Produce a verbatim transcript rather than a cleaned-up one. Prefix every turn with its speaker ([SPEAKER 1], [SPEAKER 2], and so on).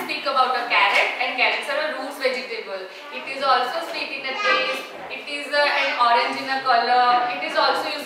[SPEAKER 1] speak about a carrot, and carrots are a roots vegetable. It is also sweet in a taste. It is uh, an orange in a color. It is also used